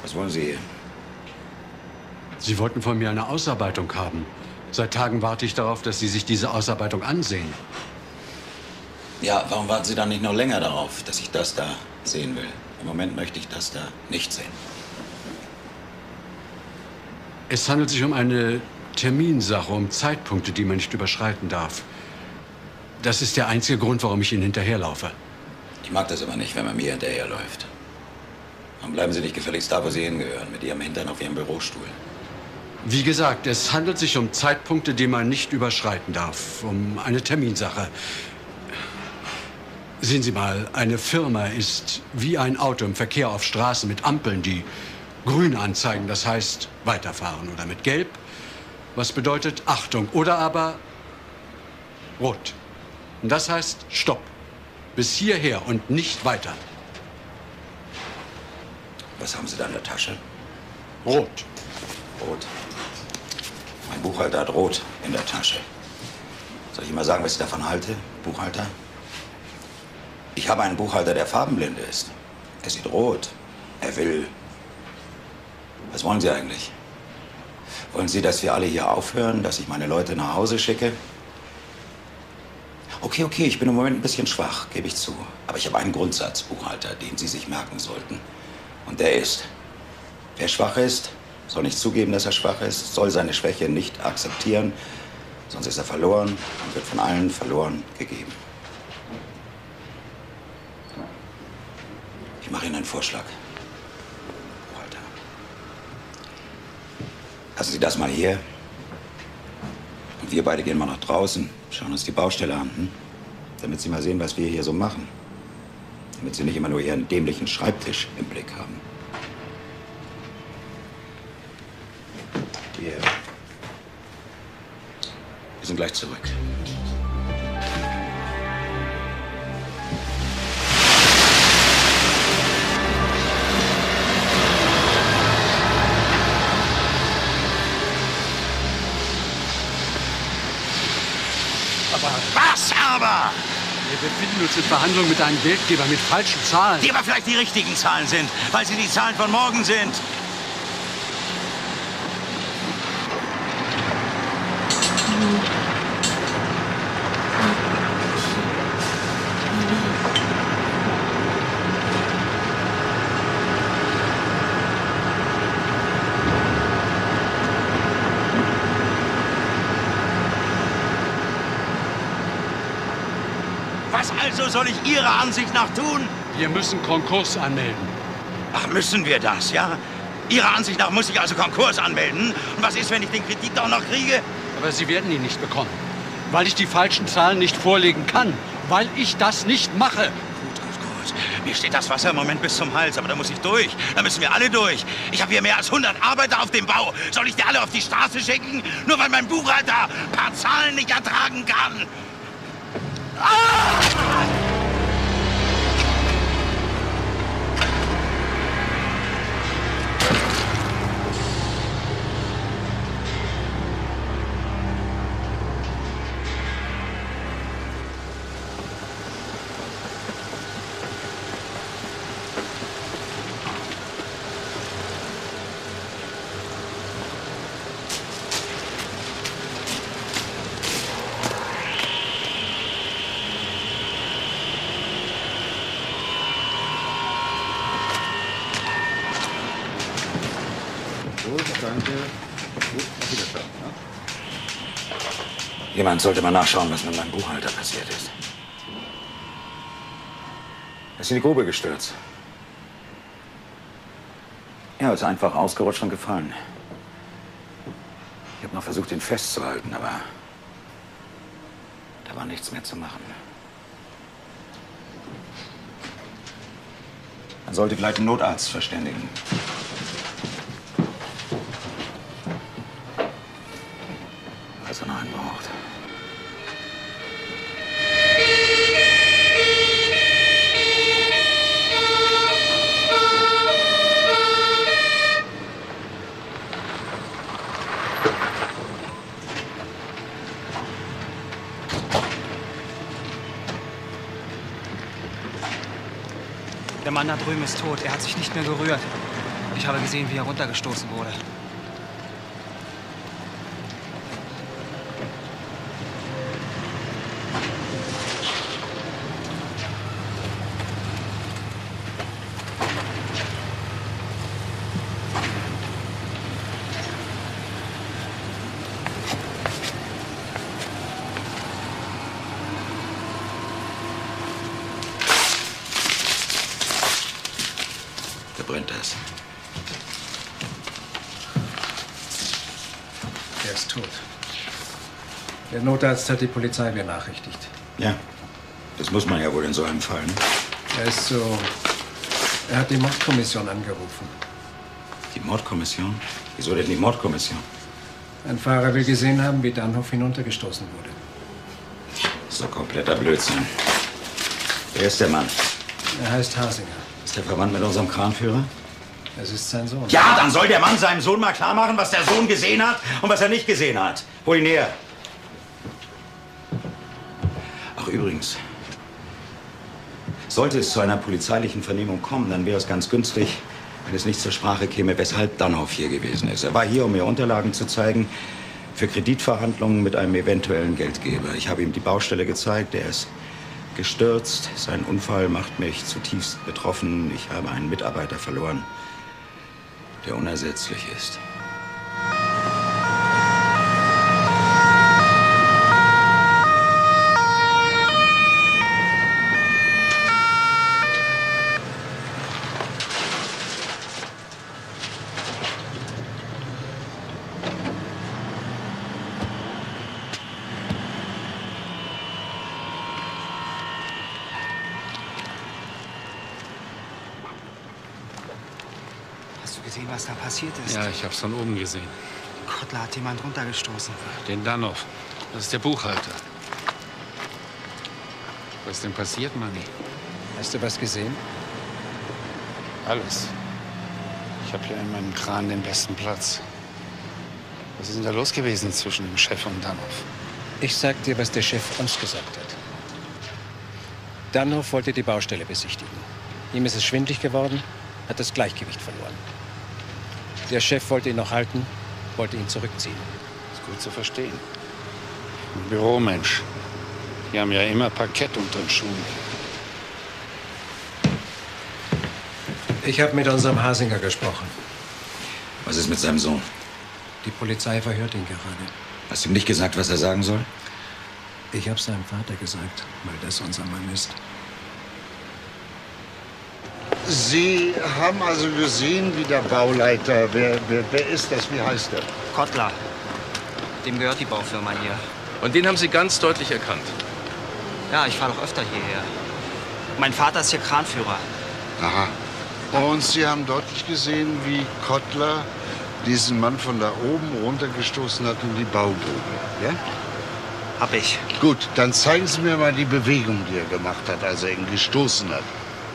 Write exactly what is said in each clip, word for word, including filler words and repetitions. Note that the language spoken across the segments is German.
Was wollen Sie hier? Sie wollten von mir eine Ausarbeitung haben. Seit Tagen warte ich darauf, dass Sie sich diese Ausarbeitung ansehen. Ja, warum warten Sie dann nicht noch länger darauf, dass ich das da sehen will? Im Moment möchte ich das da nicht sehen. Es handelt sich um eine Terminsache, um Zeitpunkte, die man nicht überschreiten darf. Das ist der einzige Grund, warum ich Ihnen hinterherlaufe. Ich mag das aber nicht, wenn man mir hinterherläuft. Warum bleiben Sie nicht gefälligst da, wo Sie hingehören, mit Ihrem Hintern auf Ihrem Bürostuhl? Wie gesagt, es handelt sich um Zeitpunkte, die man nicht überschreiten darf. Um eine Terminsache. Sehen Sie mal, eine Firma ist wie ein Auto im Verkehr auf Straßen mit Ampeln, die grün anzeigen. Das heißt, weiterfahren. Oder mit gelb, was bedeutet Achtung. Oder aber rot. Und das heißt Stopp. Bis hierher und nicht weiter. Was haben Sie da in der Tasche? Rot. Rot. Mein Buchhalter hat Rot in der Tasche. Soll ich ihm mal sagen, was ich davon halte, Buchhalter? Ich habe einen Buchhalter, der farbenblind ist. Er sieht rot. Er will. Was wollen Sie eigentlich? Wollen Sie, dass wir alle hier aufhören, dass ich meine Leute nach Hause schicke? Okay, okay, ich bin im Moment ein bisschen schwach, gebe ich zu. Aber ich habe einen Grundsatz, Buchhalter, den Sie sich merken sollten. Und der ist, wer schwach ist, soll nicht zugeben, dass er schwach ist, soll seine Schwäche nicht akzeptieren, sonst ist er verloren und wird von allen verloren gegeben. Ich mache Ihnen einen Vorschlag, Buchhalter. Lassen Sie das mal hier. Und wir beide gehen mal nach draußen, schauen uns die Baustelle an, hm? Damit Sie mal sehen, was wir hier so machen. Damit Sie nicht immer nur Ihren dämlichen Schreibtisch im Blick haben. Wir, wir sind gleich zurück. Aber was aber? Wir befinden uns in Verhandlungen mit einem Geldgeber mit falschen Zahlen. Die aber vielleicht die richtigen Zahlen sind, weil sie die Zahlen von morgen sind. Was also soll ich Ihrer Ansicht nach tun? Wir müssen Konkurs anmelden. Ach, müssen wir das, ja? Ihrer Ansicht nach muss ich also Konkurs anmelden? Und was ist, wenn ich den Kredit auch noch kriege? Aber Sie werden ihn nicht bekommen. Weil ich die falschen Zahlen nicht vorlegen kann. Weil ich das nicht mache. Gut, gut, gut. Mir steht das Wasser im Moment bis zum Hals, aber da muss ich durch. Da müssen wir alle durch. Ich habe hier mehr als hundert Arbeiter auf dem Bau. Soll ich die alle auf die Straße schicken? Nur weil mein Buchhalter ein paar Zahlen nicht ertragen kann? Ah! Danke. Gut, auf Wiedersehen. Ja? Jemand sollte mal nachschauen, was mit meinem Buchhalter passiert ist. Er ist in die Grube gestürzt. Er ist einfach ausgerutscht und gefallen. Ich habe noch versucht, ihn festzuhalten, aber da war nichts mehr zu machen. Man sollte gleich einen Notarzt verständigen. Also noch einen braucht. Der Mann da drüben ist tot. Er hat sich nicht mehr gerührt. Ich habe gesehen, wie er runtergestoßen wurde. Brennt das. Er ist tot. Der Notarzt hat die Polizei benachrichtigt. Ja, das muss man ja wohl in so einem Fall. Ne? Er ist so... Er hat die Mordkommission angerufen. Die Mordkommission? Wieso denn die Mordkommission? Ein Fahrer will gesehen haben, wie Dannhoff hinuntergestoßen wurde. Das ist doch kompletter Blödsinn. Wer ist der Mann? Er heißt Hasinger. Ist der verwandt mit unserem Kranführer? Es ist sein Sohn. Ja, dann soll der Mann seinem Sohn mal klar machen, was der Sohn gesehen hat und was er nicht gesehen hat. Hol ihn näher. Ach, übrigens. Sollte es zu einer polizeilichen Vernehmung kommen, dann wäre es ganz günstig, wenn es nicht zur Sprache käme, weshalb Dannhoff hier gewesen ist. Er war hier, um mir Unterlagen zu zeigen für Kreditverhandlungen mit einem eventuellen Geldgeber. Ich habe ihm die Baustelle gezeigt, er ist gestürzt. Sein Unfall macht mich zutiefst betroffen. Ich habe einen Mitarbeiter verloren, der unersetzlich ist. Hast du gesehen, was da passiert ist? Ja, ich hab's von oben gesehen. Kottler hat jemand runtergestoßen. Den Dannhoff. Das ist der Buchhalter. Was ist denn passiert, Manni? Hast du was gesehen? Alles. Ich habe hier in meinem Kran den besten Platz. Was ist denn da los gewesen zwischen dem Chef und Dannhoff? Ich sag dir, was der Chef uns gesagt hat. Dannhoff wollte die Baustelle besichtigen. Ihm ist es schwindlig geworden, hat das Gleichgewicht verloren. Der Chef wollte ihn noch halten, wollte ihn zurückziehen. Ist gut zu verstehen. Ein Büromensch. Die haben ja immer Parkett unter den Schuhen. Ich habe mit unserem Hasinger gesprochen. Was ist mit seinem Sohn? Die Polizei verhört ihn gerade. Hast du ihm nicht gesagt, was er sagen soll? Ich habe seinem Vater gesagt, weil das unser Mann ist. Sie haben also gesehen, wie der Bauleiter, wer, wer, wer ist das, wie heißt er? Kottler. Dem gehört die Baufirma hier. Und den haben Sie ganz deutlich erkannt? Ja, ich fahre doch öfter hierher. Mein Vater ist hier Kranführer. Aha. Und Sie haben deutlich gesehen, wie Kottler diesen Mann von da oben runtergestoßen hat in die Baugrube, ja? Hab ich. Gut, dann zeigen Sie mir mal die Bewegung, die er gemacht hat, als er ihn gestoßen hat.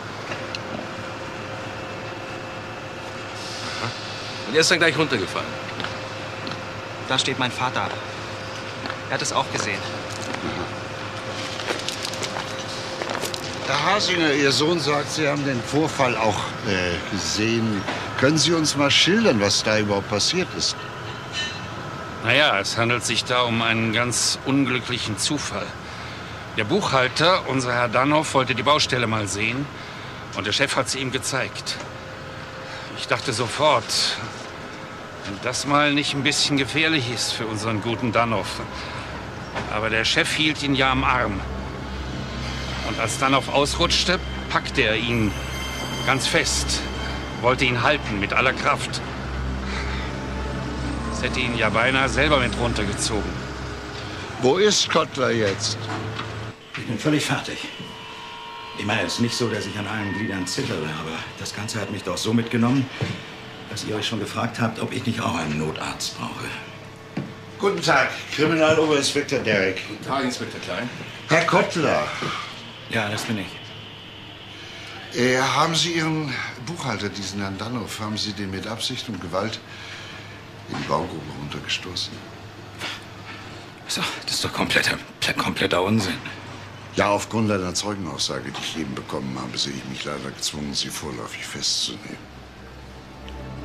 Und er ist dann gleich runtergefallen. Da steht mein Vater. Er hat es auch gesehen. Herr Hasinger, Ihr Sohn sagt, Sie haben den Vorfall auch äh, gesehen. Können Sie uns mal schildern, was da überhaupt passiert ist? Naja, es handelt sich da um einen ganz unglücklichen Zufall. Der Buchhalter, unser Herr Dannhoff, wollte die Baustelle mal sehen. Und der Chef hat sie ihm gezeigt. Ich dachte sofort, wenn das mal nicht ein bisschen gefährlich ist für unseren guten Dannhoff. Aber der Chef hielt ihn ja am Arm. Und als Dannhoff ausrutschte, packte er ihn ganz fest. Wollte ihn halten mit aller Kraft. Es hätte ihn ja beinahe selber mit runtergezogen. Wo ist Kottler jetzt? Ich bin völlig fertig. Ich meine, es ist nicht so, dass ich an allen Gliedern zittere, aber das Ganze hat mich doch so mitgenommen, dass ihr euch schon gefragt habt, ob ich nicht auch einen Notarzt brauche. Guten Tag, Kriminaloberinspektor Derek. Guten Tag, Inspektor Klein. Herr Kottler, Ja, das bin ich. äh, haben Sie Ihren Buchhalter, diesen Herrn Dannhoff, haben Sie den mit Absicht und Gewalt in die Baugrube runtergestoßen? Das ist doch, das ist doch kompletter, kompletter Unsinn. Ja, aufgrund einer Zeugenaussage, die ich eben bekommen habe, sehe ich mich leider gezwungen, Sie vorläufig festzunehmen.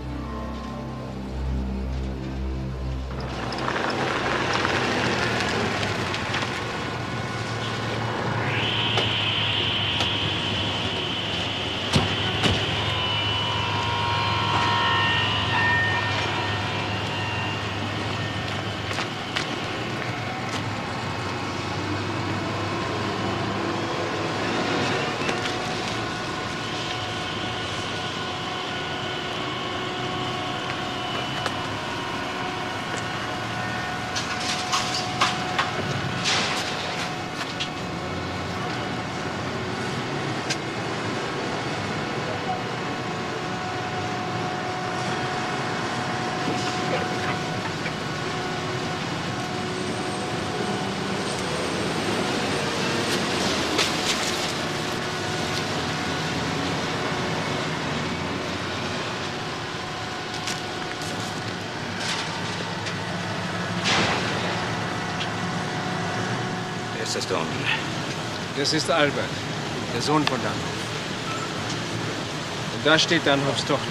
ist das da unten? Das ist Albert, der Sohn von Dannhoff. Und da steht Dannhoffs Tochter.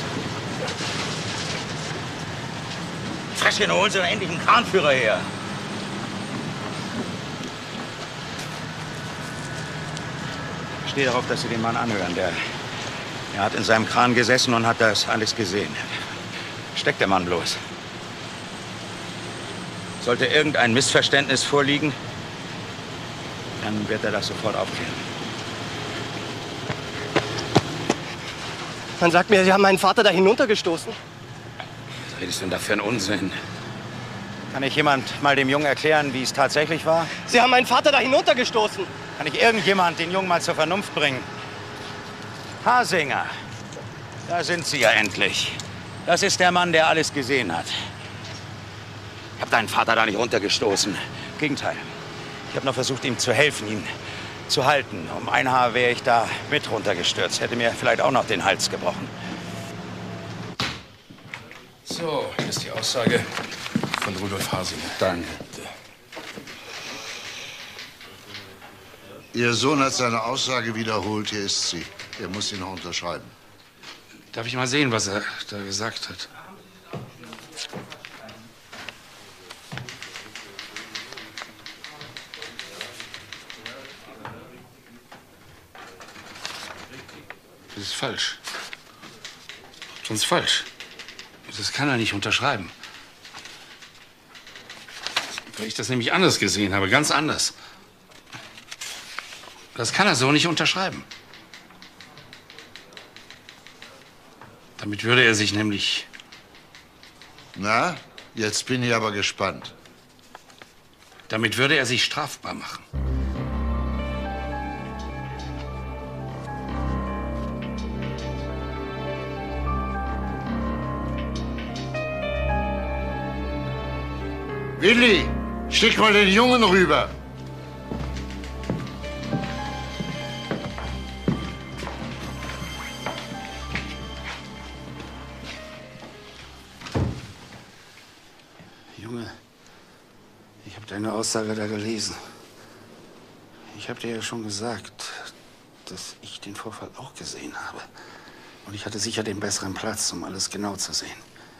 Frechchen, holen Sie doch endlich einen Kranführer her. Ich stehe darauf, dass Sie den Mann anhören. Der, der hat in seinem Kran gesessen und hat das alles gesehen. Steckt der Mann bloß. Sollte irgendein Missverständnis vorliegen, dann wird er das sofort aufklären. Man sagt mir, Sie haben meinen Vater da hinuntergestoßen. Was redest du denn da für einen Unsinn? Kann ich jemand mal dem Jungen erklären, wie es tatsächlich war? Sie haben meinen Vater da hinuntergestoßen. Kann ich irgendjemand den Jungen mal zur Vernunft bringen? Hasinger, da sind Sie ja endlich. Das ist der Mann, der alles gesehen hat. Ich habe deinen Vater da nicht runtergestoßen. Im Gegenteil. Ich habe noch versucht, ihm zu helfen, ihn zu halten. Um ein Haar wäre ich da mit runtergestürzt. Hätte mir vielleicht auch noch den Hals gebrochen. So, hier ist die Aussage von Rudolf Hasinger. Danke. Ihr Sohn hat seine Aussage wiederholt. Hier ist sie. Er muss sie noch unterschreiben. Darf ich mal sehen, was er da gesagt hat? Das ist falsch. Das ist falsch. Das kann er nicht unterschreiben. Weil ich das nämlich anders gesehen habe, ganz anders. Das kann er so nicht unterschreiben. Damit würde er sich nämlich... Na, jetzt bin ich aber gespannt. Damit würde er sich strafbar machen. Willi, schick mal den Jungen rüber. Junge, ich habe deine Aussage da gelesen. Ich habe dir ja schon gesagt, dass ich den Vorfall auch gesehen habe. Und ich hatte sicher den besseren Platz, um alles genau zu sehen.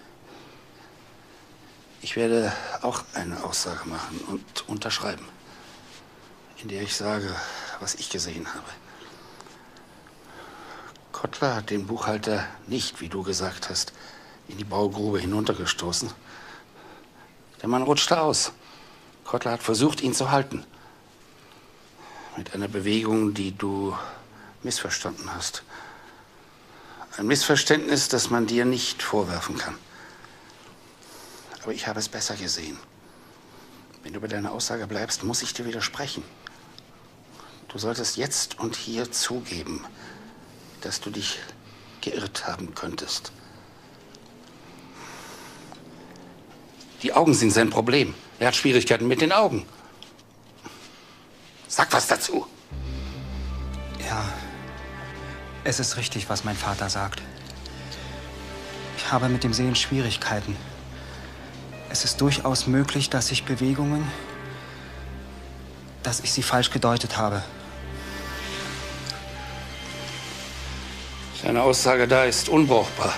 Ich werde auch eine Aussage machen und unterschreiben, in der ich sage, was ich gesehen habe. Kottler hat den Buchhalter nicht, wie du gesagt hast, in die Baugrube hinuntergestoßen. Der Mann rutschte aus. Kottler hat versucht, ihn zu halten. Mit einer Bewegung, die du missverstanden hast. Ein Missverständnis, das man dir nicht vorwerfen kann. Aber ich habe es besser gesehen. Wenn du bei deiner Aussage bleibst, muss ich dir widersprechen. Du solltest jetzt und hier zugeben, dass du dich geirrt haben könntest. Die Augen sind sein Problem. Er hat Schwierigkeiten mit den Augen. Sag was dazu. Ja, es ist richtig, was mein Vater sagt. Ich habe mit dem Sehen Schwierigkeiten. Es ist durchaus möglich, dass ich Bewegungen, dass ich sie falsch gedeutet habe. Seine Aussage da ist unbrauchbar.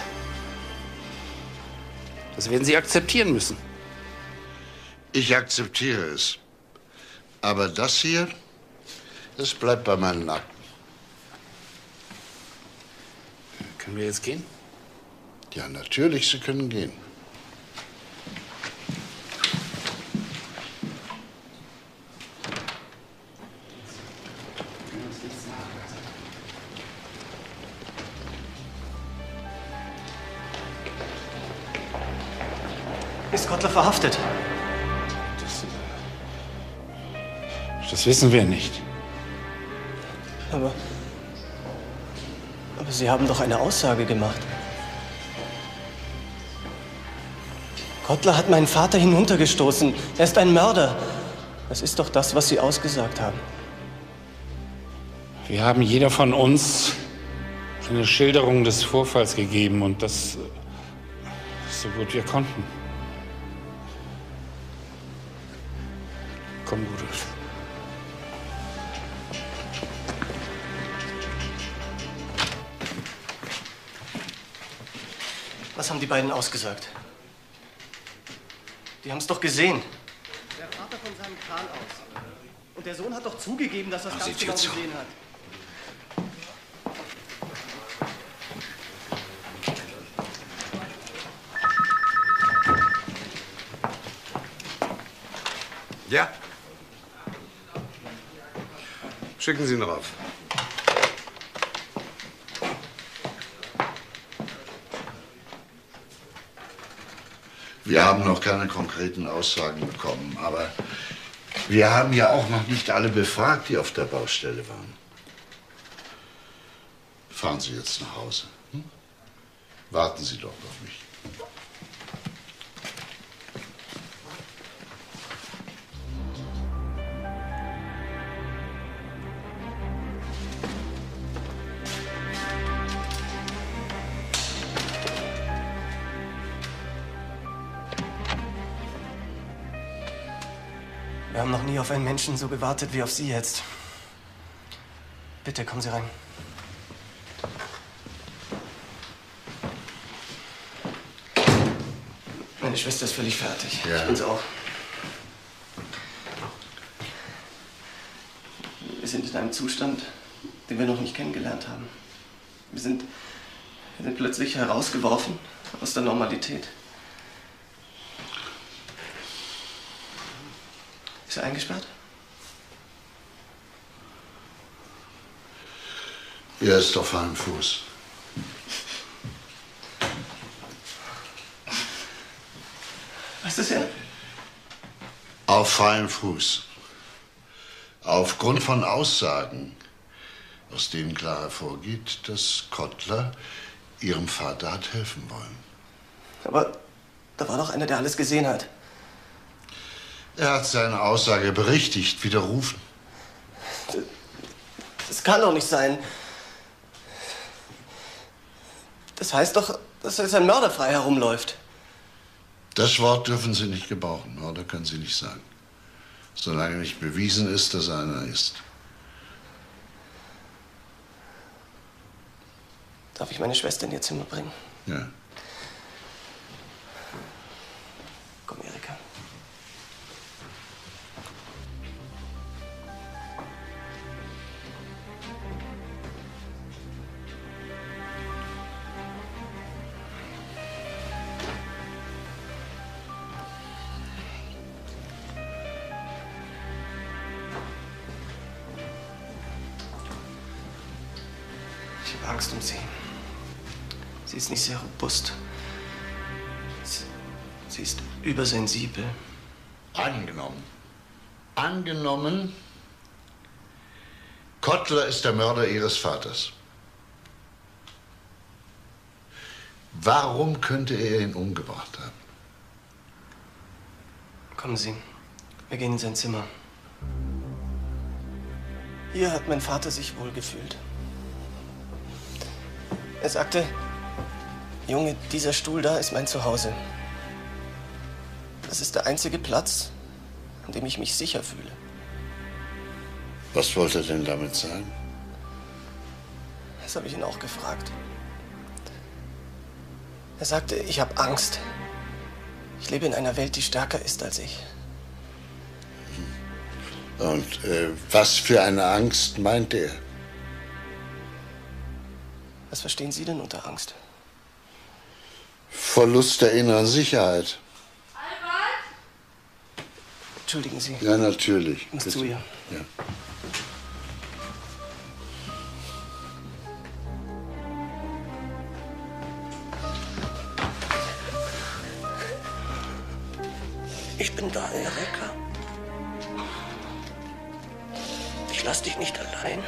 Das werden Sie akzeptieren müssen. Ich akzeptiere es. Aber das hier, das bleibt bei meinen Akten. Können wir jetzt gehen? Ja, natürlich, Sie können gehen. Ist Kottler verhaftet? Das, das wissen wir nicht. Aber... Aber Sie haben doch eine Aussage gemacht. Kottler hat meinen Vater hinuntergestoßen. Er ist ein Mörder. Das ist doch das, was Sie ausgesagt haben. Wir haben jeder von uns eine Schilderung des Vorfalls gegeben und das so gut wir konnten. Komm, Rudolf. Was haben die beiden ausgesagt? Die haben es doch gesehen. Der Vater von seinem Kran aus. Und der Sohn hat doch zugegeben, dass er es Mach ganz die genau Tür zu. gesehen hat. Ja. Schicken Sie ihn rauf. Wir haben noch keine konkreten Aussagen bekommen, aber wir haben ja auch noch nicht alle befragt, die auf der Baustelle waren. Fahren Sie jetzt nach Hause. Hm? Warten Sie doch auf mich. Wir haben noch nie auf einen Menschen so gewartet wie auf Sie jetzt. Bitte, kommen Sie rein. Meine Schwester ist völlig fertig. Ja. Ich bin's auch. Wir sind in einem Zustand, den wir noch nicht kennengelernt haben. Wir sind, wir sind plötzlich herausgeworfen aus der Normalität. Ist er eingesperrt? Er ist auf freiem Fuß. Was ist er? Auf freiem Fuß. Aufgrund von Aussagen, aus denen klar hervorgeht, dass Kottler Ihrem Vater hat helfen wollen. Aber da war doch einer, der alles gesehen hat. Er hat seine Aussage berichtigt, widerrufen. Das kann doch nicht sein. Das heißt doch, dass er als ein Mörder frei herumläuft. Das Wort dürfen Sie nicht gebrauchen, Mörder können Sie nicht sagen. Solange nicht bewiesen ist, dass er einer ist. Darf ich meine Schwester in ihr Zimmer bringen? Ja. Komm, Erika. Ich habe Angst um sie. Sie ist nicht sehr robust. Sie, sie ist übersensibel. Angenommen. Angenommen, Kottler ist der Mörder Ihres Vaters. Warum könnte er ihn umgebracht haben? Kommen Sie, wir gehen in sein Zimmer. Hier hat mein Vater sich wohlgefühlt. Er sagte, Junge, dieser Stuhl da ist mein Zuhause. Das ist der einzige Platz, an dem ich mich sicher fühle. Was wollte er denn damit sagen? Das habe ich ihn auch gefragt. Er sagte, ich habe Angst. Ich lebe in einer Welt, die stärker ist als ich. Und äh, was für eine Angst meint er? Was verstehen Sie denn unter Angst? Verlust der inneren Sicherheit. Entschuldigen Sie. Ja, natürlich. Ich muss Bitte. zu ihr. Ja. Ich bin da, Erika. Ich lass dich nicht allein.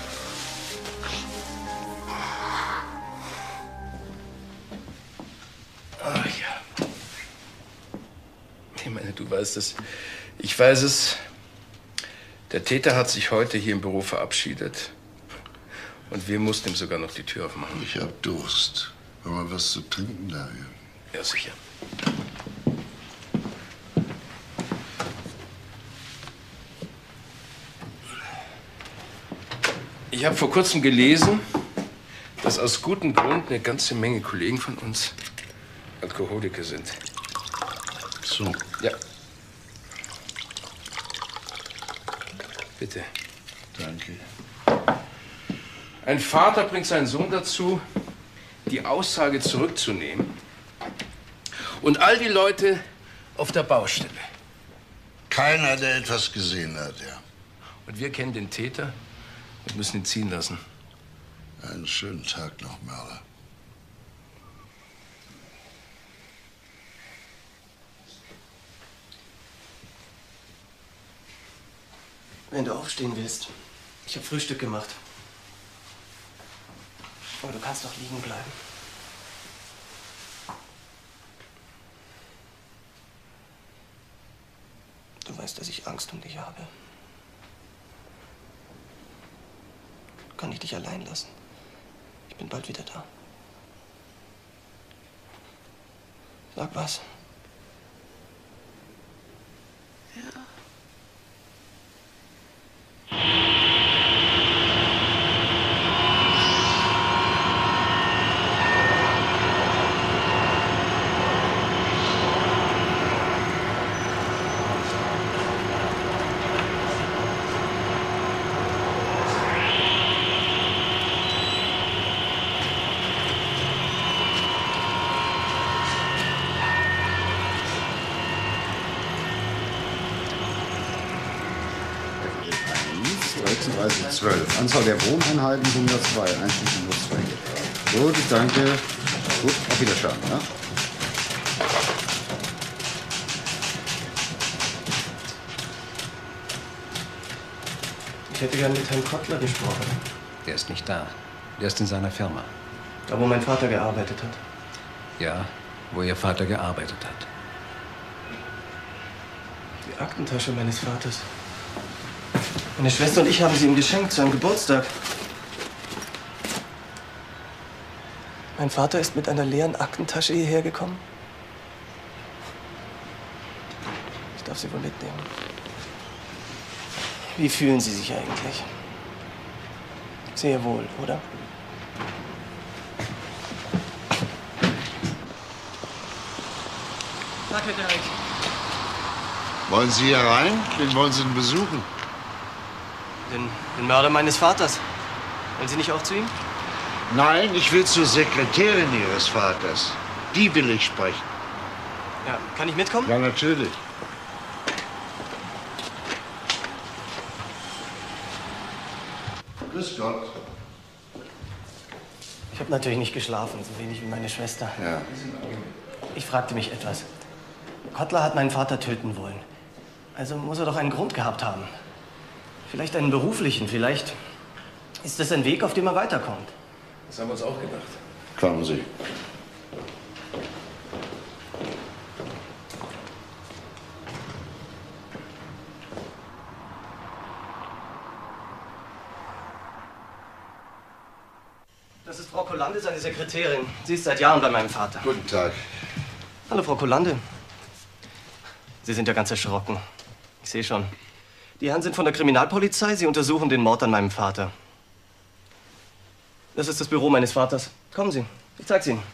Ah ja. Ich meine, du weißt es. Ich weiß es. Der Täter hat sich heute hier im Büro verabschiedet. Und wir mussten ihm sogar noch die Tür aufmachen. Ich hab Durst. Wollen wir was zu trinken da hier? Ja, sicher. Ich habe vor kurzem gelesen, dass aus gutem Grund eine ganze Menge Kollegen von uns Alkoholiker sind. So. Ja. Bitte. Danke. Ein Vater bringt seinen Sohn dazu, die Aussage zurückzunehmen. Und all die Leute auf der Baustelle. Keiner, der etwas gesehen hat, ja. Und wir kennen den Täter und müssen ihn ziehen lassen. Einen schönen Tag noch, Mörder. Wenn du aufstehen willst. Ich habe Frühstück gemacht. Aber du kannst doch liegen bleiben. Du weißt, dass ich Angst um dich habe. Kann ich dich allein lassen? Ich bin bald wieder da. Sag was. Ja. sechsunddreißig zwölf. Anzahl der Wohneinheiten hundertzwei, einschließlich nur zwei. Gut, danke. Gut, auf Wiedersehen. Ja? Ich hätte gern mit Herrn Kottler gesprochen. Der ist nicht da. Der ist in seiner Firma. Da, wo mein Vater gearbeitet hat. Ja, wo Ihr Vater gearbeitet hat. Die Aktentasche meines Vaters. Meine Schwester und ich haben sie ihm geschenkt zu seinem Geburtstag. Mein Vater ist mit einer leeren Aktentasche hierher gekommen. Ich darf sie wohl mitnehmen. Wie fühlen Sie sich eigentlich? Sehr wohl, oder? Tag, Herr Derek. Wollen Sie hier rein? Wen wollen Sie denn besuchen? Den, den Mörder meines Vaters. Wollen Sie nicht auch zu ihm? Nein, ich will zur Sekretärin Ihres Vaters. Die will ich sprechen. Ja, kann ich mitkommen? Ja, natürlich. Grüß Gott. Ich habe natürlich nicht geschlafen, so wenig wie meine Schwester. Ja. Ich fragte mich etwas. Kottler hat meinen Vater töten wollen. Also muss er doch einen Grund gehabt haben. Vielleicht einen beruflichen, vielleicht ist das ein Weg, auf dem er weiterkommt. Das haben wir uns auch gedacht. Kommen Sie. Das ist Frau Kollande, seine Sekretärin. Sie ist seit Jahren bei meinem Vater. Guten Tag. Hallo, Frau Kollande. Sie sind ja ganz erschrocken. Ich sehe schon. Die Herren sind von der Kriminalpolizei. Sie untersuchen den Mord an meinem Vater. Das ist das Büro meines Vaters. Kommen Sie, ich zeig's Ihnen.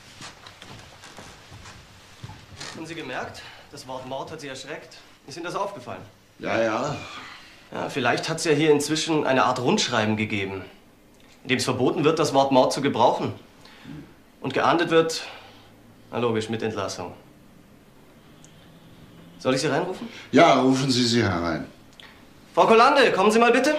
Haben Sie gemerkt? Das Wort Mord hat Sie erschreckt. Ist Ihnen das aufgefallen? Ja, ja. Ja, vielleicht hat es ja hier inzwischen eine Art Rundschreiben gegeben, in dem es verboten wird, das Wort Mord zu gebrauchen. Und geahndet wird, na logisch, mit Entlassung. Soll ich Sie reinrufen? Ja, rufen Sie sie herein. Frau Kollande, kommen Sie mal bitte.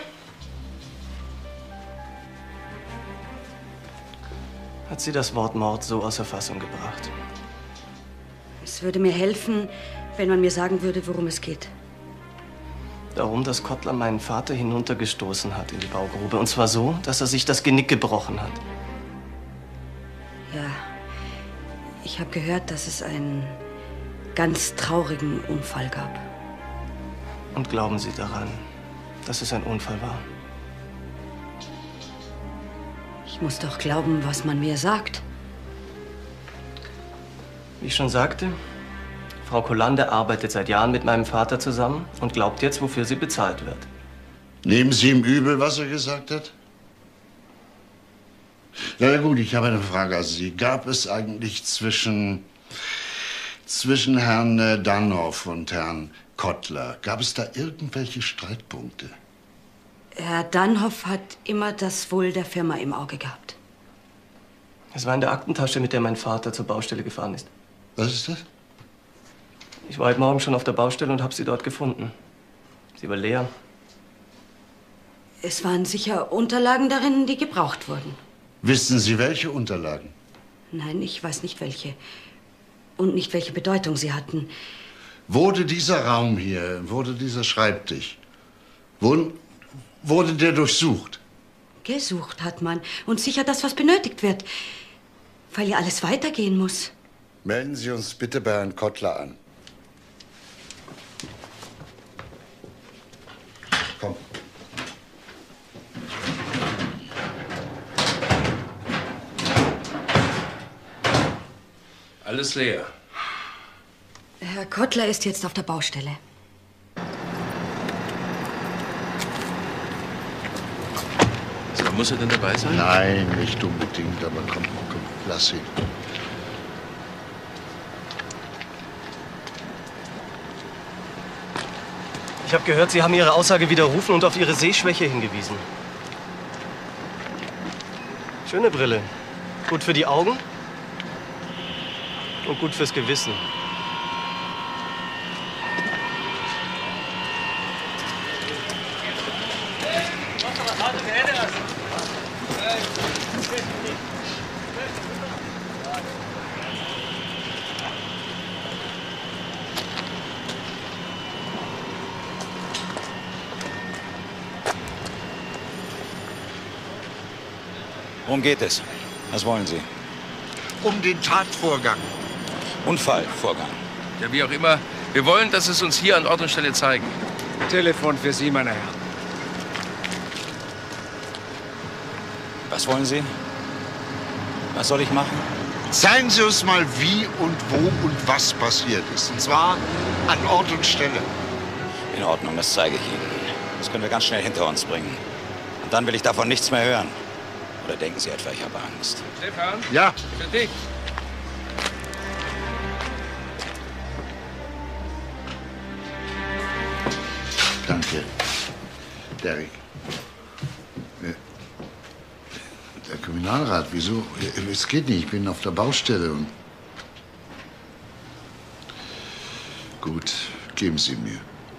Hat sie das Wort Mord so außer Fassung gebracht? Es würde mir helfen, wenn man mir sagen würde, worum es geht. Darum, dass Kottler meinen Vater hinuntergestoßen hat in die Baugrube. Und zwar so, dass er sich das Genick gebrochen hat. Ja, ich habe gehört, dass es einen ganz traurigen Unfall gab. Und glauben Sie daran, dass es ein Unfall war? Ich muss doch glauben, was man mir sagt. Wie ich schon sagte, Frau Kollande arbeitet seit Jahren mit meinem Vater zusammen und glaubt jetzt, wofür sie bezahlt wird. Nehmen Sie ihm übel, was er gesagt hat? Na gut, ich habe eine Frage an Sie. Gab es eigentlich zwischen Zwischen Herrn äh, Dannhoff und Herrn Kottler, gab es da irgendwelche Streitpunkte? Herr Dannhoff hat immer das Wohl der Firma im Auge gehabt. Es war in der Aktentasche, mit der mein Vater zur Baustelle gefahren ist. Was ist das? Ich war heute Morgen schon auf der Baustelle und habe sie dort gefunden. Sie war leer. Es waren sicher Unterlagen darin, die gebraucht wurden. Wissen Sie, welche Unterlagen? Nein, ich weiß nicht welche. Und nicht, welche Bedeutung sie hatten. Wurde dieser Raum hier, wurde dieser Schreibtisch, wurde, wurde der durchsucht? Gesucht hat man. Und sicher das, was benötigt wird. Weil ja alles weitergehen muss. Melden Sie uns bitte bei Herrn Kottler an. Komm. Alles leer. Herr Kottler ist jetzt auf der Baustelle. So, muss er denn dabei sein? Nein, nicht unbedingt, aber komm, komm, lass ihn. Ich habe gehört, Sie haben Ihre Aussage widerrufen und auf Ihre Sehschwäche hingewiesen. Schöne Brille. Gut für die Augen und gut fürs Gewissen. Worum geht es? Was wollen Sie? Um den Tatvorgang. Unfallvorgang. Ja, wie auch immer. Wir wollen, dass es uns hier an Ort und Stelle zeigen. Telefon für Sie, meine Herren. Was wollen Sie? Was soll ich machen? Zeigen Sie uns mal, wie und wo und was passiert ist. Und zwar an Ort und Stelle. In Ordnung, das zeige ich Ihnen. Das können wir ganz schnell hinter uns bringen. Und dann will ich davon nichts mehr hören. Oder denken Sie etwa, ich habe Angst? Stefan? Ja. Für dich. Danke, Derek. Der Kriminalrat, wieso? Es geht nicht, ich bin auf der Baustelle. Und gut, geben Sie mir.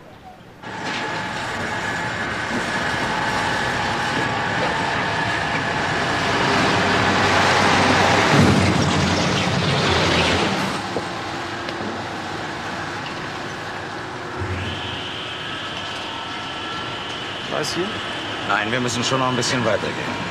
Was hier? Nein, wir müssen schon noch ein bisschen weitergehen.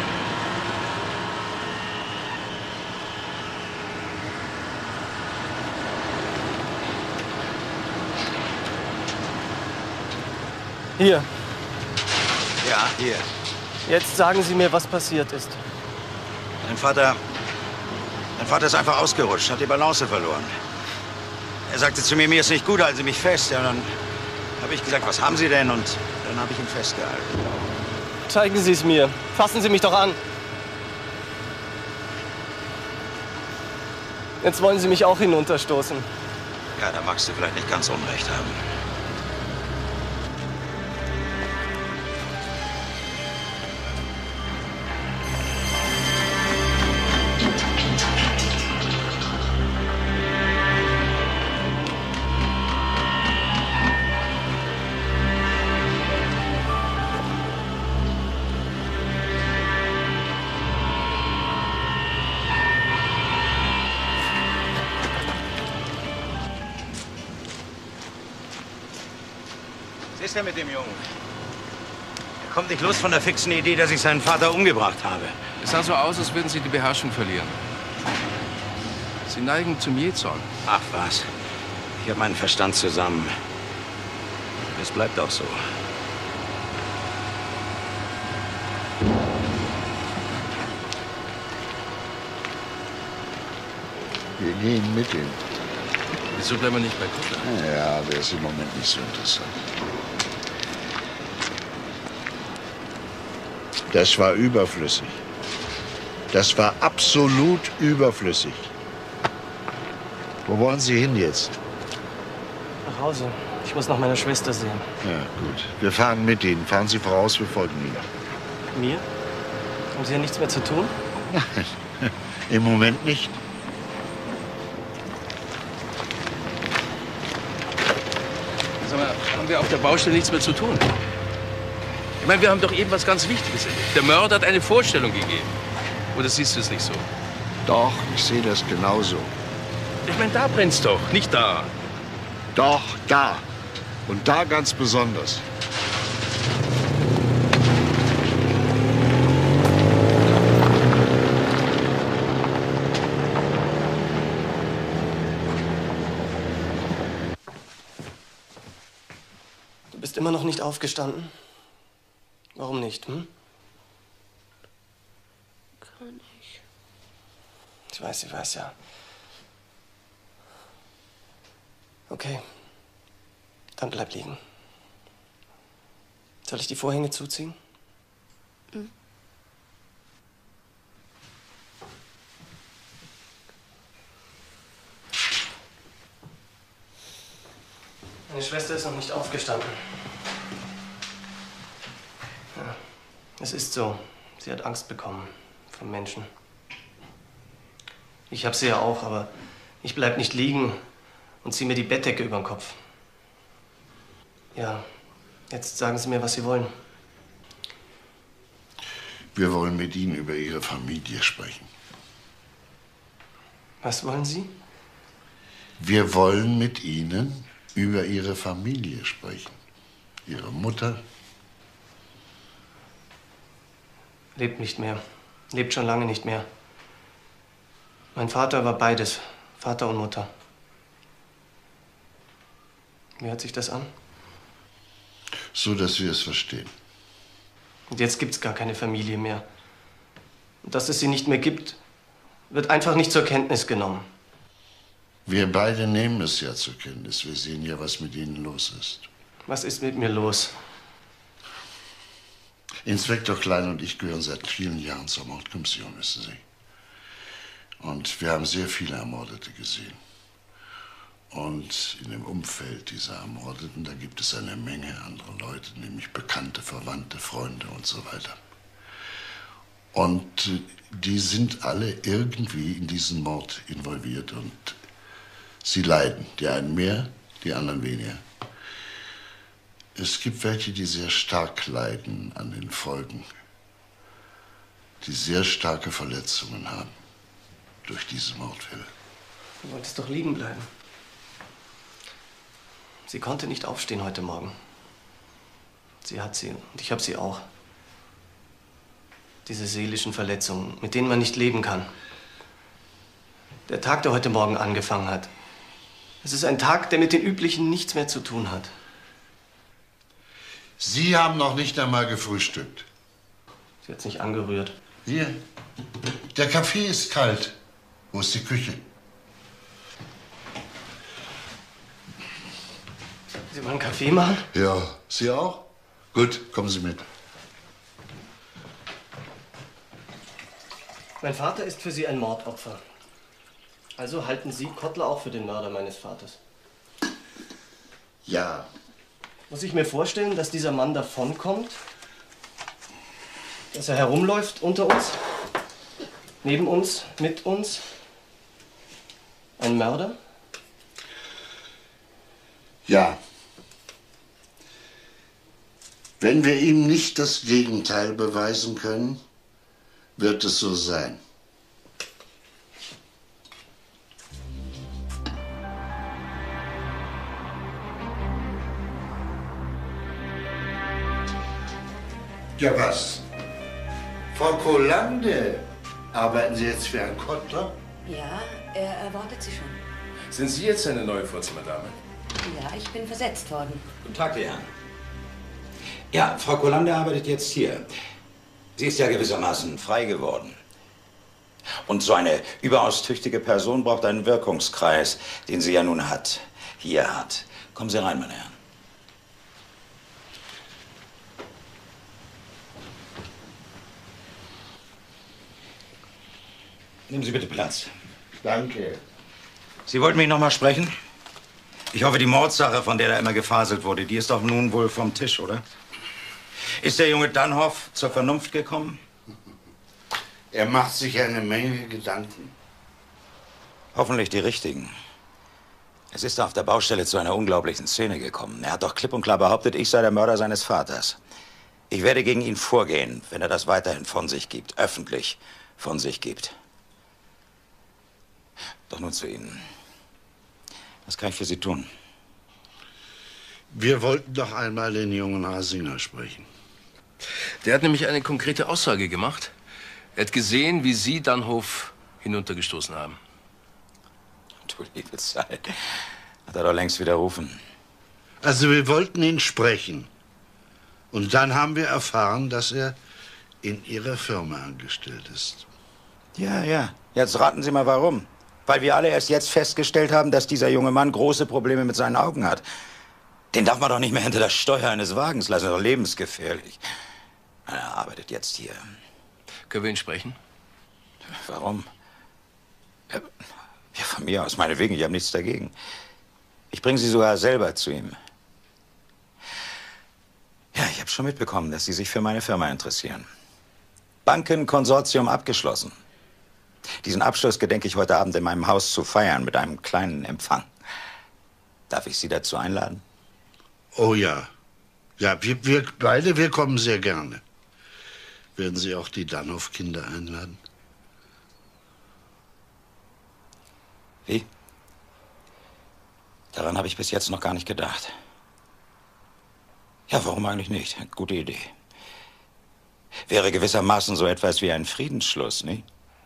Hier. Ja, hier. Jetzt sagen Sie mir, was passiert ist. Mein Vater... Mein Vater ist einfach ausgerutscht, hat die Balance verloren. Er sagte zu mir, mir ist nicht gut, halten Sie mich fest. Ja, dann habe ich gesagt, was haben Sie denn? Und dann habe ich ihn festgehalten. Zeigen Sie es mir. Fassen Sie mich doch an. Jetzt wollen Sie mich auch hinunterstoßen. Ja, da magst du vielleicht nicht ganz unrecht haben. Was ist denn mit dem Jungen? Er kommt nicht los von der fixen Idee, dass ich seinen Vater umgebracht habe. Es sah so aus, als würden Sie die Beherrschung verlieren. Sie neigen zum Jähzorn. Ach was. Ich habe meinen Verstand zusammen. Es bleibt auch so. Wir gehen mit ihm. Wieso bleiben wir nicht bei Kottler? Ja, der ist im Moment nicht so interessant. Das war überflüssig. Das war absolut überflüssig. Wo wollen Sie hin jetzt? Nach Hause. Ich muss noch meine Schwester sehen. Ja, gut. Wir fahren mit Ihnen. Fahren Sie voraus, wir folgen Ihnen. Mir? Haben Sie ja nichts mehr zu tun? Nein, im Moment nicht. Sag mal, haben wir auf der Baustelle nichts mehr zu tun? Ich meine, wir haben doch eben was ganz Wichtiges erlebt. Der Mörder hat eine Vorstellung gegeben. Oder siehst du es nicht so? Doch, ich sehe das genauso. Ich meine, da brennt's doch, nicht da. Doch, da. Und da ganz besonders. Du bist immer noch nicht aufgestanden? Warum nicht, hm? Kann ich. Ich weiß, ich weiß ja. Okay. Dann bleib liegen. Soll ich die Vorhänge zuziehen? Mhm. Meine Schwester ist noch nicht aufgestanden. Ja, es ist so. Sie hat Angst bekommen vom Menschen. Ich hab sie ja auch, aber ich bleib nicht liegen und zieh mir die Bettdecke über den Kopf. Ja, jetzt sagen Sie mir, was Sie wollen. Wir wollen mit Ihnen über Ihre Familie sprechen. Was wollen Sie? Wir wollen mit Ihnen über Ihre Familie sprechen. Ihre Mutter Lebt nicht mehr. Lebt schon lange nicht mehr. Mein Vater war beides. Vater und Mutter. Wie hört sich das an? So, dass wir es verstehen. Und jetzt gibt's gar keine Familie mehr. Und dass es sie nicht mehr gibt, wird einfach nicht zur Kenntnis genommen. Wir beide nehmen es ja zur Kenntnis. Wir sehen ja, was mit Ihnen los ist. Was ist mit mir los? Inspektor Klein und ich gehören seit vielen Jahren zur Mordkommission, wissen Sie. Und wir haben sehr viele Ermordete gesehen. Und in dem Umfeld dieser Ermordeten, da gibt es eine Menge anderer Leute, nämlich Bekannte, Verwandte, Freunde und so weiter. Und die sind alle irgendwie in diesen Mord involviert und sie leiden. Die einen mehr, die anderen weniger. Es gibt welche, die sehr stark leiden an den Folgen, die sehr starke Verletzungen haben durch diese Mordfälle. Du wolltest doch liegen bleiben. Sie konnte nicht aufstehen heute Morgen. Sie hat sie und ich habe sie auch. Diese seelischen Verletzungen, mit denen man nicht leben kann. Der Tag, der heute Morgen angefangen hat. Es ist ein Tag, der mit den üblichen nichts mehr zu tun hat. Sie haben noch nicht einmal gefrühstückt. Sie hat's nicht angerührt. Hier, der Kaffee ist kalt. Wo ist die Küche? Sie wollen Kaffee machen? Ja, Sie auch? Gut, kommen Sie mit. Mein Vater ist für Sie ein Mordopfer. Also halten Sie Kottler auch für den Mörder meines Vaters? Ja. Muss ich mir vorstellen, dass dieser Mann davonkommt? Dass er herumläuft unter uns? Neben uns? Mit uns? Ein Mörder? Ja. Wenn wir ihm nicht das Gegenteil beweisen können, wird es so sein. Ja, was? Frau Kolande, arbeiten Sie jetzt für Herrn Kottler? Ja, er erwartet Sie schon. Sind Sie jetzt eine neue Vorzimmerdame? Ja, ich bin versetzt worden. Guten Tag, die Herren. Ja, Frau Kolande arbeitet jetzt hier. Sie ist ja gewissermaßen frei geworden. Und so eine überaus tüchtige Person braucht einen Wirkungskreis, den sie ja nun hat. Hier hat. Kommen Sie rein, meine Herren. Nehmen Sie bitte Platz. Danke. Sie wollten mich noch mal sprechen? Ich hoffe, die Mordsache, von der da immer gefaselt wurde, die ist doch nun wohl vom Tisch, oder? Ist der junge Dannhoff zur Vernunft gekommen? Er macht sich eine Menge Gedanken. Hoffentlich die richtigen. Es ist auf der Baustelle zu einer unglaublichen Szene gekommen. Er hat doch klipp und klar behauptet, ich sei der Mörder seines Vaters. Ich werde gegen ihn vorgehen, wenn er das weiterhin von sich gibt, öffentlich von sich gibt. Doch nun zu Ihnen. Was kann ich für Sie tun? Wir wollten doch einmal den jungen Hasinger sprechen. Der hat nämlich eine konkrete Aussage gemacht. Er hat gesehen, wie Sie Dannhoff hinuntergestoßen haben. Du liebe Zeit. Hat er doch längst widerrufen. Also wir wollten ihn sprechen. Und dann haben wir erfahren, dass er in Ihrer Firma angestellt ist. Ja, ja. Jetzt raten Sie mal, warum. Weil wir alle erst jetzt festgestellt haben, dass dieser junge Mann große Probleme mit seinen Augen hat. Den darf man doch nicht mehr hinter das Steuer eines Wagens lassen. Das ist doch lebensgefährlich. Er arbeitet jetzt hier. Können wir ihn sprechen? Warum? Ja, ja, von mir aus, meinetwegen. Ich habe nichts dagegen. Ich bringe Sie sogar selber zu ihm. Ja, ich habe schon mitbekommen, dass Sie sich für meine Firma interessieren. Bankenkonsortium abgeschlossen. Diesen Abschluss gedenke ich heute Abend in meinem Haus zu feiern mit einem kleinen Empfang. Darf ich Sie dazu einladen? Oh ja. Ja, wir, wir beide, wir kommen sehr gerne. Werden Sie auch die Dannhoff-Kinder einladen? Wie? Daran habe ich bis jetzt noch gar nicht gedacht. Ja, warum eigentlich nicht? Gute Idee. Wäre gewissermaßen so etwas wie ein Friedensschluss, nicht?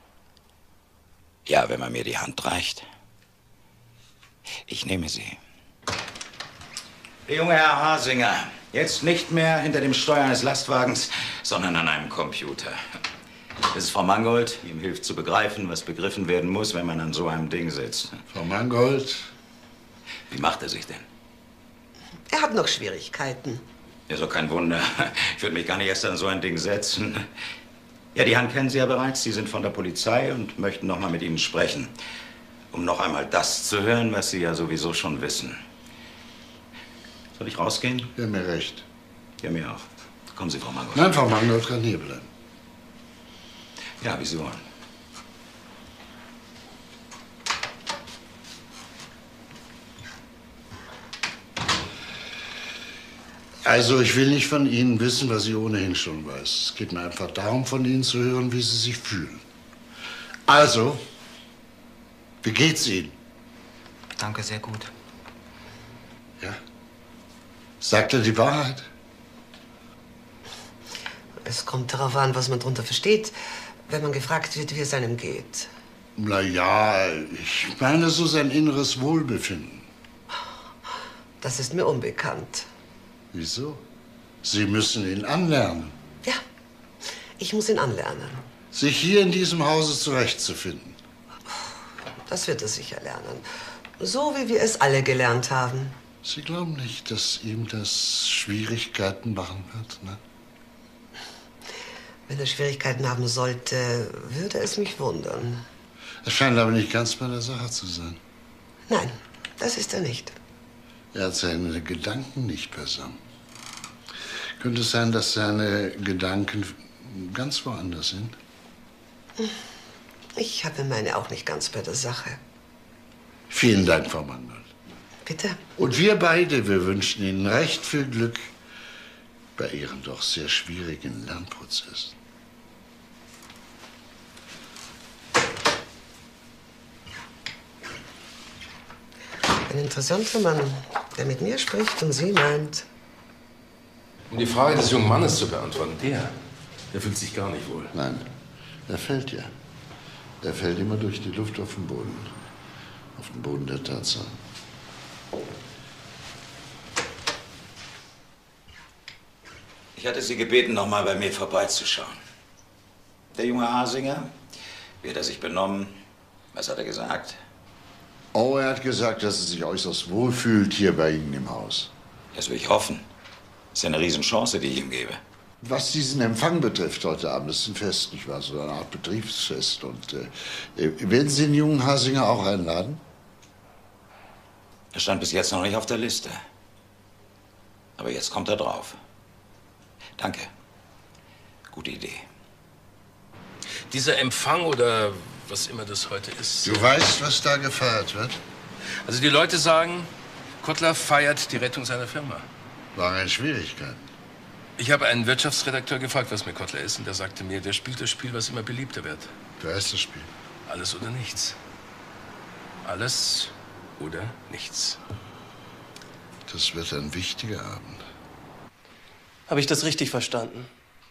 Ja, wenn man mir die Hand reicht. Ich nehme sie. Der junge Herr Hasinger, jetzt nicht mehr hinter dem Steuer eines Lastwagens, sondern an einem Computer. Das ist Frau Mangold, die ihm hilft zu begreifen, was begriffen werden muss, wenn man an so einem Ding sitzt. Frau Mangold? Wie macht er sich denn? Er hat noch Schwierigkeiten. Ja, so kein Wunder. Ich würde mich gar nicht erst an so ein Ding setzen. Ja, die Hand kennen Sie ja bereits. Sie sind von der Polizei und möchten noch mal mit Ihnen sprechen. Um noch einmal das zu hören, was Sie ja sowieso schon wissen. Soll ich rausgehen? Ja, mir recht. Ja, mir auch. Kommen Sie, Frau Mangold. Nein, Frau Mangold kann hier bleiben. Ja, wie Sie wollen. Also, ich will nicht von Ihnen wissen, was ich ohnehin schon weiß. Es geht mir einfach darum, von Ihnen zu hören, wie Sie sich fühlen. Also, wie geht's Ihnen? Danke, sehr gut. Ja? Sagt er die Wahrheit? Es kommt darauf an, was man darunter versteht, wenn man gefragt wird, wie es einem geht. Na ja, ich meine so sein inneres Wohlbefinden. Das ist mir unbekannt. Wieso? Sie müssen ihn anlernen. Ja, ich muss ihn anlernen. Sich hier in diesem Hause zurechtzufinden. Das wird er sicher lernen. So wie wir es alle gelernt haben. Sie glauben nicht, dass ihm das Schwierigkeiten machen wird, ne? Wenn er Schwierigkeiten haben sollte, würde es mich wundern. Er scheint aber nicht ganz bei der Sache zu sein. Nein, das ist er nicht. Er hat seine Gedanken nicht beisammen. Könnte es sein, dass seine Gedanken ganz woanders sind? Ich habe meine auch nicht ganz bei der Sache. Vielen Dank, Frau Mangold. Bitte? Und wir beide, wir wünschen Ihnen recht viel Glück bei Ihrem doch sehr schwierigen Lernprozess. Ein interessanter Mann, der mit mir spricht und Sie meint. Um die Frage des jungen Mannes zu beantworten, der, der fühlt sich gar nicht wohl. Nein, er fällt ja. Er fällt immer durch die Luft auf den Boden. Auf den Boden der Tatsachen. Ich hatte Sie gebeten, noch mal bei mir vorbeizuschauen. Der junge Hasinger, wie hat er sich benommen? Was hat er gesagt? Oh, er hat gesagt, dass er sich äußerst wohl fühlt hier bei Ihnen im Haus. Das will ich hoffen. Das ist ja eine Riesenchance, die ich ihm gebe. Was diesen Empfang betrifft heute Abend, das ist ein Fest, nicht wahr? So eine Art Betriebsfest. Und äh, werden Sie den jungen Hasinger auch einladen? Er stand bis jetzt noch nicht auf der Liste. Aber jetzt kommt er drauf. Danke. Gute Idee. Dieser Empfang oder was immer das heute ist. Du weißt, was da gefeiert wird? Also die Leute sagen, Kottler feiert die Rettung seiner Firma. War eine Schwierigkeit. Ich habe einen Wirtschaftsredakteur gefragt, was mit Kottler ist, und der sagte mir, der spielt das Spiel, was immer beliebter wird. Wer ist das Spiel? Alles oder nichts. Alles oder nichts. Das wird ein wichtiger Abend. Habe ich das richtig verstanden?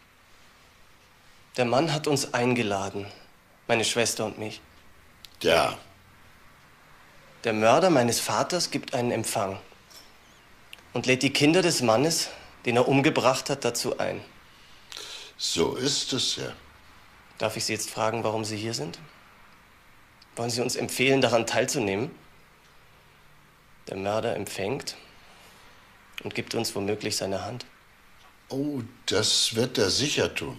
Der Mann hat uns eingeladen, meine Schwester und mich. Ja. Der Mörder meines Vaters gibt einen Empfang und lädt die Kinder des Mannes, den er umgebracht hat, dazu ein. So ist es ja. Darf ich Sie jetzt fragen, warum Sie hier sind? Wollen Sie uns empfehlen, daran teilzunehmen? Der Mörder empfängt und gibt uns womöglich seine Hand. Oh, das wird er sicher tun.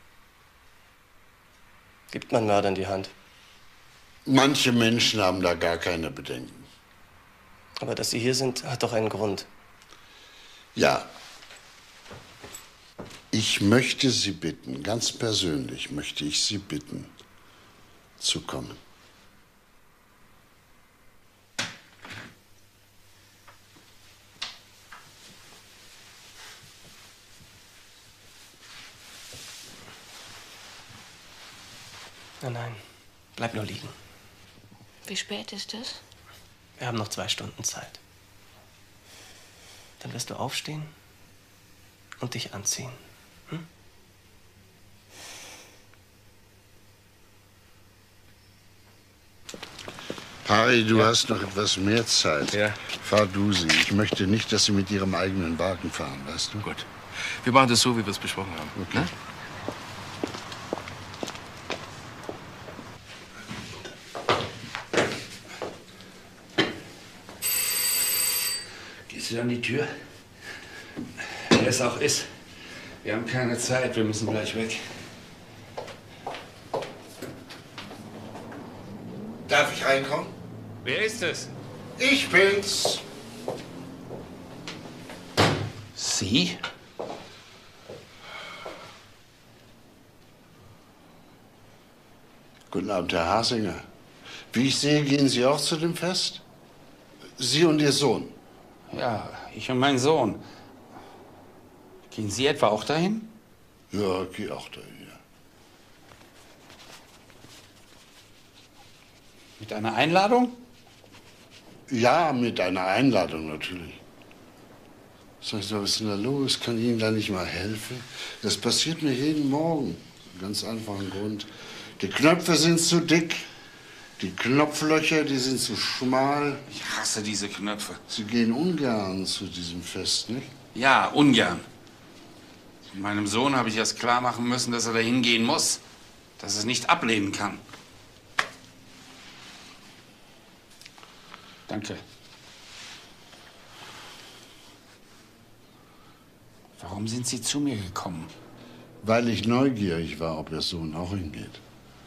Gibt man Mördern die Hand? Manche Menschen haben da gar keine Bedenken. Aber dass Sie hier sind, hat doch einen Grund. Ja. Ich möchte Sie bitten, ganz persönlich möchte ich Sie bitten, zu kommen. Nein, nein, bleib nur liegen. Wie spät ist es? Wir haben noch zwei Stunden Zeit. Dann wirst du aufstehen und dich anziehen. Hm? Harry, du ja. hast noch etwas mehr Zeit. Ja. Fahr du sie. Ich möchte nicht, dass sie mit ihrem eigenen Wagen fahren, weißt du? Gut. Wir machen das so, wie wir es besprochen haben. Okay. Ne? Gehst du an die Tür? Wer es auch ist. Wir haben keine Zeit, wir müssen gleich weg. Darf ich reinkommen? Wer ist es? Ich bin's. Sie? Guten Abend, Herr Hasinger. Wie ich sehe, gehen Sie auch zu dem Fest? Sie und Ihr Sohn? Ja, ich und mein Sohn. Gehen Sie etwa auch dahin? Ja, ich gehe auch dahin, ja. Mit einer Einladung? Ja, mit einer Einladung natürlich. Sag ich mal, was ist denn da los? Kann ich Ihnen da nicht mal helfen? Das passiert mir jeden Morgen. Ganz einfachen Grund. Die Knöpfe sind zu dick. Die Knopflöcher, die sind zu schmal. Ich hasse diese Knöpfe. Sie gehen ungern zu diesem Fest, nicht? Ja, ungern. Meinem Sohn habe ich erst klar machen müssen, dass er dahin gehen muss. Dass er es nicht ablehnen kann. Danke. Warum sind Sie zu mir gekommen? Weil ich neugierig war, ob Ihr Sohn auch hingeht.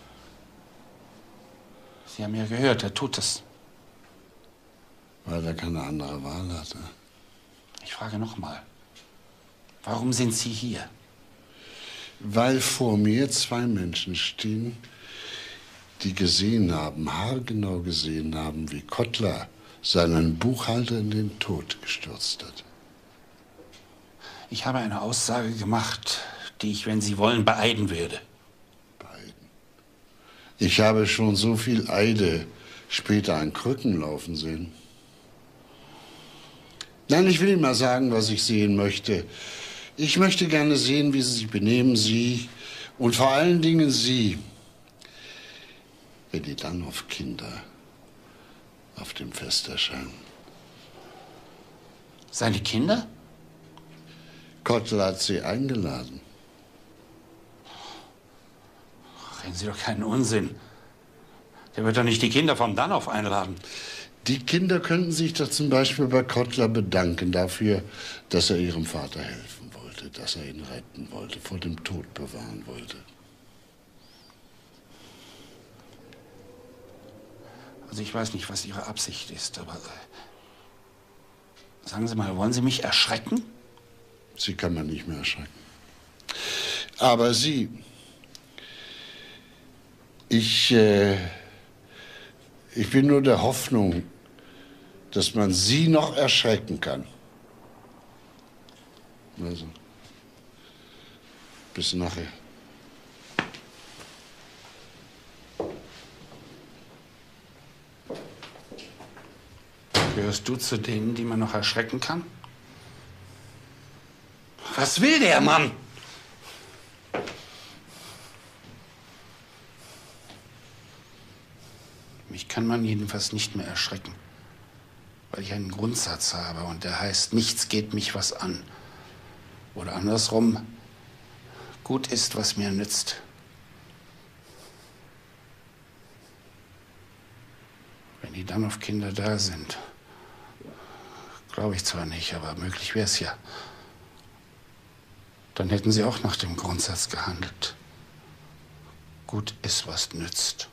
Sie haben ja gehört, er tut es. Weil er keine andere Wahl hatte. Ich frage noch mal. Warum sind Sie hier? Weil vor mir zwei Menschen stehen, die gesehen haben, haargenau gesehen haben, wie Kottler seinen Buchhalter in den Tod gestürzt hat. Ich habe eine Aussage gemacht, die ich, wenn Sie wollen, beeiden werde. Ich habe schon so viel Eide später an Krücken laufen sehen. Nein, ich will Ihnen mal sagen, was ich sehen möchte. Ich möchte gerne sehen, wie Sie sich benehmen, Sie und vor allen Dingen Sie, wenn die Danow-Kinder auf dem Fest erscheinen. Seine Kinder? Kottler hat sie eingeladen. Reden Sie doch keinen Unsinn. Der wird doch nicht die Kinder vom Danow einladen. Die Kinder könnten sich doch zum Beispiel bei Kottler bedanken dafür, dass er ihrem Vater helfen wollte, dass er ihn retten wollte, vor dem Tod bewahren wollte. Also ich weiß nicht, was Ihre Absicht ist, aber Sagen Sie mal, wollen Sie mich erschrecken? Sie kann man nicht mehr erschrecken. Aber Sie, ich, äh, ich bin nur der Hoffnung, dass man Sie noch erschrecken kann. Also, bis nachher. Gehörst du zu denen, die man noch erschrecken kann? Was will der Mann? Mich kann man jedenfalls nicht mehr erschrecken, weil ich einen Grundsatz habe und der heißt, nichts geht mich was an. Oder andersrum, gut ist, was mir nützt. Wenn die Danoff-Kinder da sind, glaube ich zwar nicht, aber möglich wäre es ja. Dann hätten sie auch nach dem Grundsatz gehandelt. Gut ist, was nützt.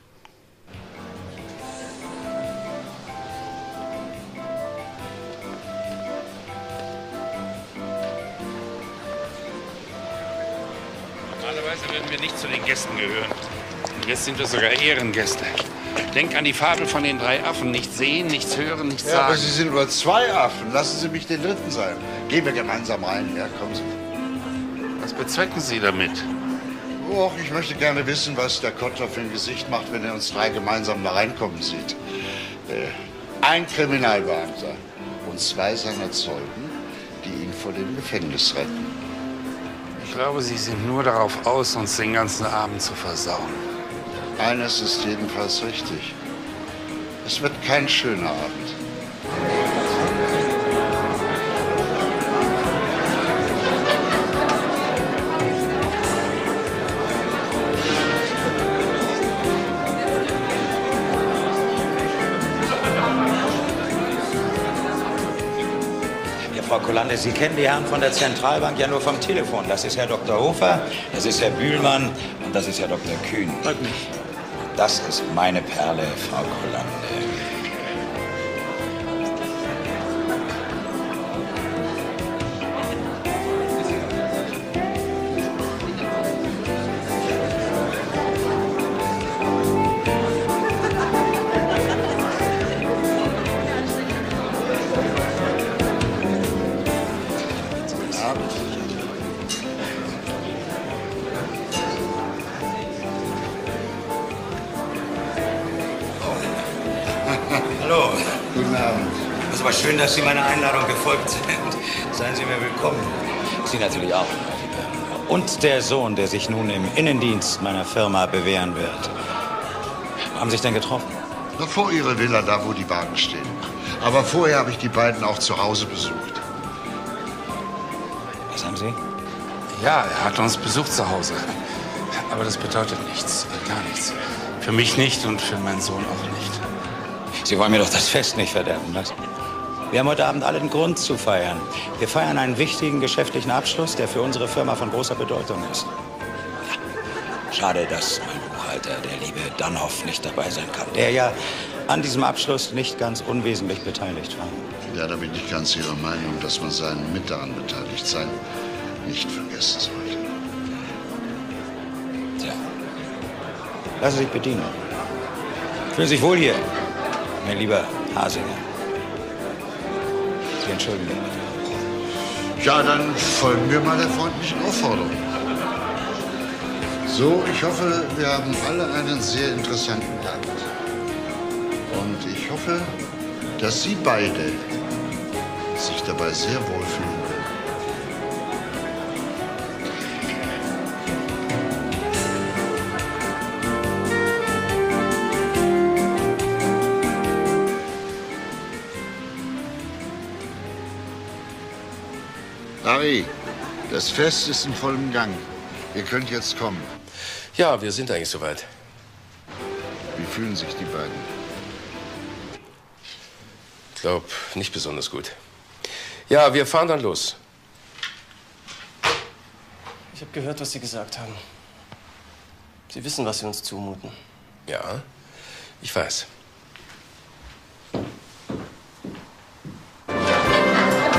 Normalerweise würden wir nicht zu den Gästen gehören. Und jetzt sind wir sogar Ehrengäste. Denk an die Fabel von den drei Affen. Nichts sehen, nichts hören, nichts Ja, sagen. aber Sie sind nur zwei Affen. Lassen Sie mich den dritten sein. Gehen wir gemeinsam rein. Ja, kommen Sie. Was bezwecken Sie damit? Och, ich möchte gerne wissen, was der Kotter für ein Gesicht macht, wenn er uns drei gemeinsam da reinkommen sieht. Äh, ein Kriminalbeamter und zwei seiner Zeugen, die ihn vor dem Gefängnis retten. Ich glaube, Sie sind nur darauf aus, uns den ganzen Abend zu versauen. Eines ist jedenfalls richtig. Es wird kein schöner Abend. Ja, Frau Kullander, Sie kennen die Herren von der Zentralbank ja nur vom Telefon. Das ist Herr Doktor Hofer, das ist Herr Bühlmann und das ist Herr Doktor Kühn. Freut mich. Das ist meine Perle, Frau Kullander. Hallo. Guten Abend. Es ist aber schön, dass Sie meiner Einladung gefolgt sind. Seien Sie mir willkommen. Sie natürlich auch. Und der Sohn, der sich nun im Innendienst meiner Firma bewähren wird. Haben Sie sich denn getroffen? Noch vor Ihrer Villa, da wo die Wagen stehen. Aber vorher habe ich die beiden auch zu Hause besucht. Was haben Sie? Ja, er hat uns besucht zu Hause. Aber das bedeutet nichts, gar nichts. Für mich nicht und für meinen Sohn auch nicht. Sie wollen mir doch das Fest nicht verderben lassen. Wir haben heute Abend alle einen Grund zu feiern. Wir feiern einen wichtigen geschäftlichen Abschluss, der für unsere Firma von großer Bedeutung ist. Ja. Schade, dass mein Buchhalter, der liebe Danoff, nicht dabei sein kann. Der ja an diesem Abschluss nicht ganz unwesentlich beteiligt war. Ja, da bin ich ganz Ihrer Meinung, dass man seinen mit daran beteiligt sein nicht vergessen sollte. Tja. Lassen Sie sich bedienen. Fühlen Sie sich wohl hier, mein lieber Hasinger. Sie entschuldigen mich. Ja, dann folgen wir mal der freundlichen Aufforderung. So, ich hoffe, wir haben alle einen sehr interessanten Abend. Und ich hoffe, dass Sie beide sich dabei sehr wohlfühlen werden. Harry, das Fest ist in vollem Gang. Ihr könnt jetzt kommen. Ja, wir sind eigentlich soweit. Wie fühlen sich die beiden? Ich glaube, nicht besonders gut. Ja, wir fahren dann los. Ich habe gehört, was Sie gesagt haben. Sie wissen, was Sie uns zumuten. Ja, ich weiß.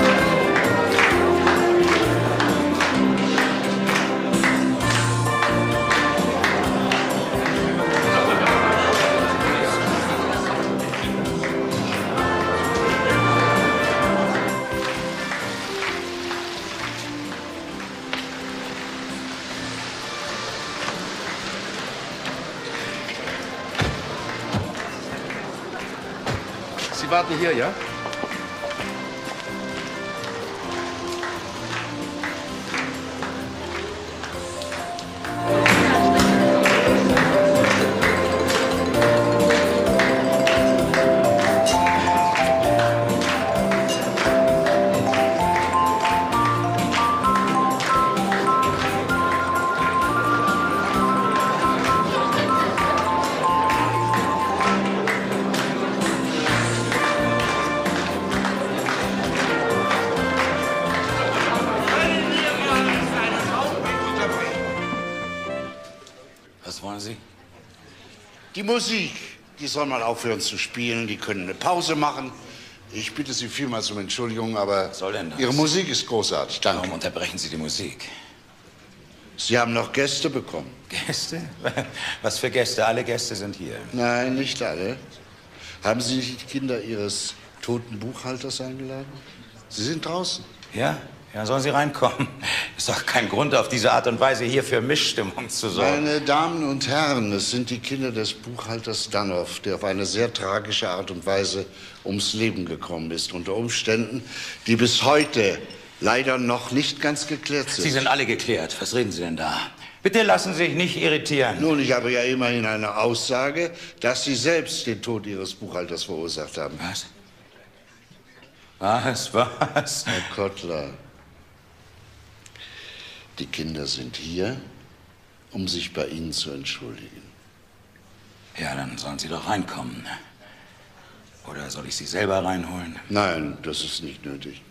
Sie warten hier, ja? Was wollen Sie? Die Musik, die soll mal aufhören zu spielen. Die können eine Pause machen. Ich bitte Sie vielmals um Entschuldigung, aber Was soll denn das? Ihre Musik ist großartig. Danke. Warum unterbrechen Sie die Musik? Sie haben noch Gäste bekommen. Gäste? Was für Gäste? Alle Gäste sind hier. Nein, nicht alle. Haben Sie nicht die Kinder Ihres toten Buchhalters eingeladen? Sie sind draußen. Ja? Ja, sollen Sie reinkommen. Ist doch kein Grund, auf diese Art und Weise hier für Mischstimmung zu sorgen. Meine Damen und Herren, es sind die Kinder des Buchhalters Danow, der auf eine sehr tragische Art und Weise ums Leben gekommen ist. Unter Umständen, die bis heute leider noch nicht ganz geklärt sind. Sie sind alle geklärt. Was reden Sie denn da? Bitte lassen Sie sich nicht irritieren. Nun, ich habe ja immerhin eine Aussage, dass Sie selbst den Tod Ihres Buchhalters verursacht haben. Was? Was? Was? Herr Kottler, die Kinder sind hier, um sich bei Ihnen zu entschuldigen. Ja, dann sollen Sie doch reinkommen. Oder soll ich Sie selber reinholen? Nein, das ist nicht nötig.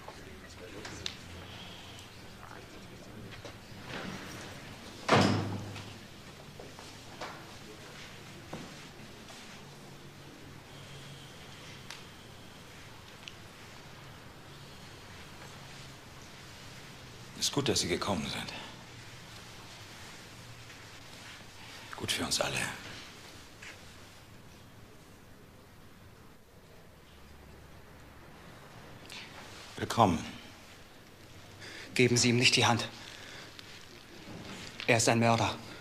Ist gut, dass Sie gekommen sind. Gut für uns alle. Willkommen. Geben Sie ihm nicht die Hand. Er ist ein Mörder.